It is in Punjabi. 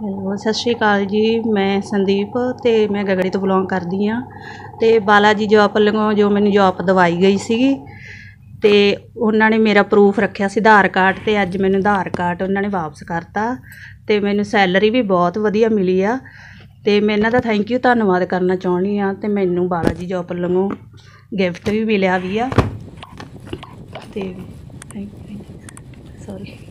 ਹੈਲੋ, ਸਤਿ ਸ਼੍ਰੀ ਅਕਾਲ ਜੀ। ਮੈਂ ਸੰਦੀਪ ਅਤੇ ਮੈਂ ਗਗੜੀ ਤੋਂ ਬਿਲੋਂਗ ਕਰਦੀ ਹਾਂ। ਅਤੇ ਬਾਲਾ ਜੀ ਜੋਬ ਵੱਲੋਂ ਜੋ ਮੈਨੂੰ ਜੋਬ ਦਵਾਈ ਗਈ ਸੀਗੀ ਅਤੇ ਉਹਨਾਂ ਨੇ ਮੇਰਾ ਪ੍ਰੂਫ ਰੱਖਿਆ ਸੀ ਆਧਾਰ ਕਾਰਡ, ਅਤੇ ਅੱਜ ਮੈਨੂੰ ਆਧਾਰ ਕਾਰਡ ਉਹਨਾਂ ਨੇ ਵਾਪਸ ਕਰਤਾ ਅਤੇ ਮੈਨੂੰ ਸੈਲਰੀ ਵੀ ਬਹੁਤ ਵਧੀਆ ਮਿਲੀ ਆ। ਅਤੇ ਮੈਂ ਇਹਨਾਂ ਦਾ ਥੈਂਕ ਯੂ ਧੰਨਵਾਦ ਕਰਨਾ ਚਾਹੁੰਦੀ ਹਾਂ। ਅਤੇ ਮੈਨੂੰ ਬਾਲਾ ਜੀ ਜੋਬ ਵੱਲੋਂ ਗਿਫਟ ਵੀ ਮਿਲਿਆ ਵੀ ਆ। ਅਤੇ ਥੈਂਕ ਯੂ ਸੋਰੀ।